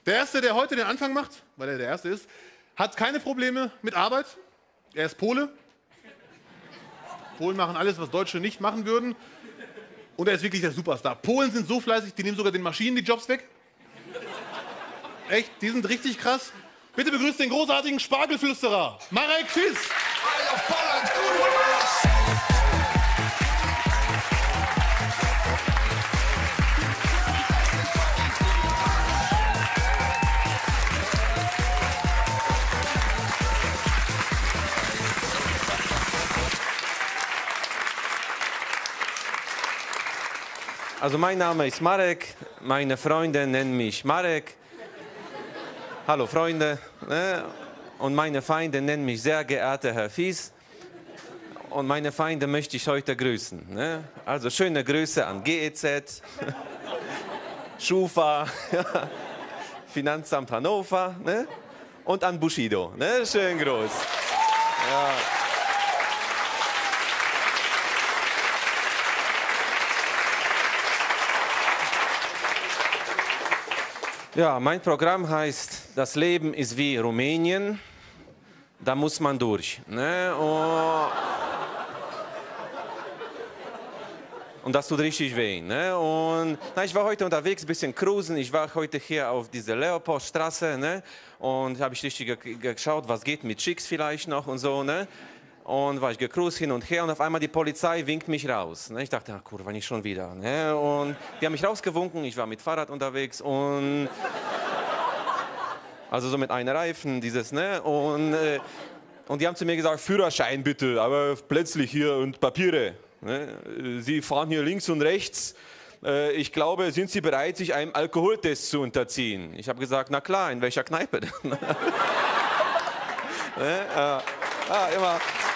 Der Erste, der heute den Anfang macht, weil er der Erste ist, hat keine Probleme mit Arbeit. Er ist Pole. Polen machen alles, was Deutsche nicht machen würden. Und er ist wirklich der Superstar. Polen sind so fleißig, die nehmen sogar den Maschinen die Jobs weg. Echt, die sind richtig krass. Bitte begrüßt den großartigen Spargelflüsterer, Marek Fisz. Also mein Name ist Marek, meine Freunde nennen mich Marek. Hallo Freunde. Und meine Feinde nennen mich sehr geehrter Herr Fisz. Und meine Feinde möchte ich heute grüßen. Also schöne Grüße an GEZ, Schufa, Finanzamt Hannover und an Bushido. Schön groß. Ja. Ja, mein Programm heißt, das Leben ist wie Rumänien, da muss man durch. Und das tut richtig weh. Und ich war heute unterwegs, ein bisschen cruisen. Ich war heute hier auf dieser Leopoldstraße und habe ich richtig geschaut, was geht mit Chicks vielleicht noch und so. Und war ich gecruised hin und her und auf einmal die Polizei winkt mich raus. Ich dachte, ach, Kurva, nicht schon wieder. Und die haben mich rausgewunken, ich war mit Fahrrad unterwegs und also so mit einem Reifen, dieses, und die haben zu mir gesagt, Führerschein bitte, aber plötzlich hier und Papiere. Sie fahren hier links und rechts. Ich glaube, sind Sie bereit, sich einem Alkoholtest zu unterziehen? Ich habe gesagt, na klar, in welcher Kneipe denn? Immer.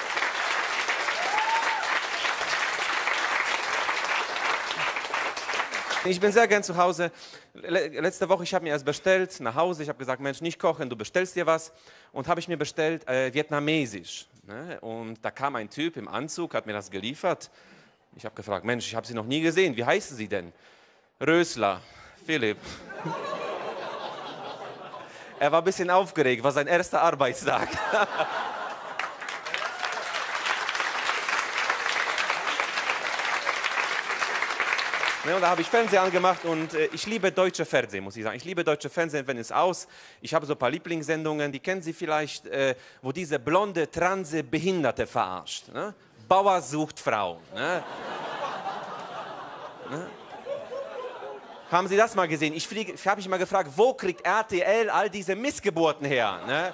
Ich bin sehr gern zu Hause. Letzte Woche, ich habe mir erst bestellt nach Hause. Ich habe gesagt, Mensch, nicht kochen, du bestellst dir was. Und habe ich mir bestellt vietnamesisch. Und da kam ein Typ im Anzug, hat mir das geliefert. Ich habe gefragt, Mensch, ich habe Sie noch nie gesehen. Wie heißen Sie denn? Rösler, Philipp. Er war ein bisschen aufgeregt, war sein erster Arbeitstag. Und da habe ich Fernsehen angemacht und ich liebe deutsche Fernsehen, muss ich sagen. Ich liebe deutsche Fernsehen, wenn es aus. Ich habe so ein paar Lieblingssendungen, die kennen Sie vielleicht, wo diese blonde, transe Behinderte verarscht. Bauer sucht Frau. Haben Sie das mal gesehen? Ich habe mich mal gefragt, wo kriegt RTL all diese Missgeburten her?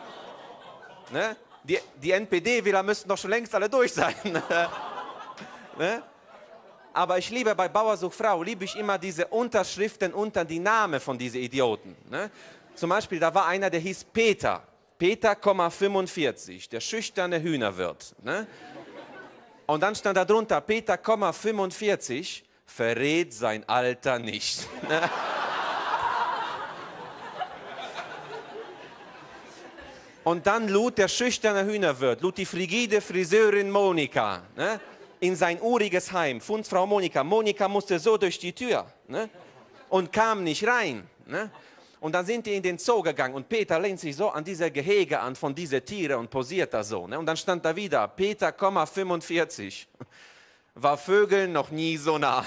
Die NPD-Wähler müssten doch schon längst alle durch sein. Aber ich liebe bei Bauer sucht Frau, liebe ich immer diese Unterschriften unter die Namen von diesen Idioten. Zum Beispiel, da war einer, der hieß Peter. Peter, 45, der schüchterne Hühnerwirt. Und dann stand da drunter, Peter, 45, verrät sein Alter nicht. Und dann lud der schüchterne Hühnerwirt, lud die frigide Friseurin Monika in sein uriges Heim. Frau Monika. Monika musste so durch die Tür und kam nicht rein. Und dann sind die in den Zoo gegangen und Peter lehnt sich so an diese Gehege an von diesen Tieren und posiert da so. Und dann stand da wieder, Peter, 45, war Vögeln noch nie so nah.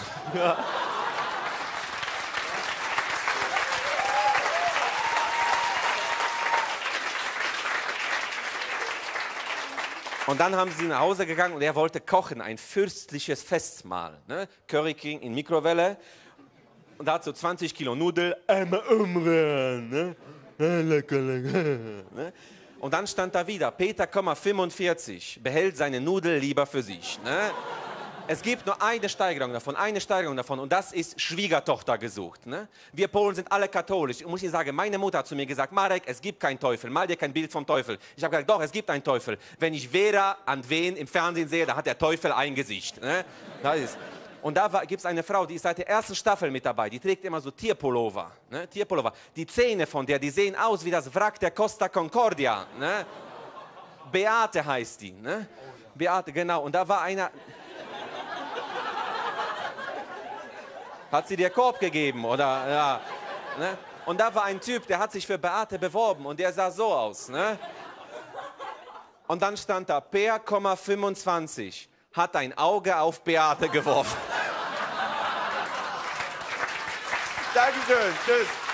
Und dann haben sie nach Hause gegangen und er wollte kochen, ein fürstliches Festmahl. Curry King in Mikrowelle. Und da hat so 20 Kilo Nudel, einmal umrühren. Lecker, lecker. Und dann stand da wieder, Peter, 45, behält seine Nudel lieber für sich. Es gibt nur eine Steigerung davon und das ist Schwiegertochter gesucht. Wir Polen sind alle katholisch. Ich muss Ihnen sagen, meine Mutter hat zu mir gesagt, Marek, es gibt keinen Teufel, mal dir kein Bild vom Teufel. Ich habe gesagt, doch, es gibt einen Teufel. Wenn ich Vera an wen im Fernsehen sehe, da hat der Teufel ein Gesicht. Das ist. Und da gibt es eine Frau, die ist seit der ersten Staffel mit dabei, die trägt immer so Tierpullover. Tierpullover. Die Zähne von der, die sehen aus wie das Wrack der Costa Concordia. Beate heißt die. Beate, genau. Und da war einer... Hat sie dir Korb gegeben, oder? Ja. Und da war ein Typ, der hat sich für Beate beworben und der sah so aus, ne? Und dann stand da, Peer,25 hat ein Auge auf Beate geworfen. Dankeschön, tschüss.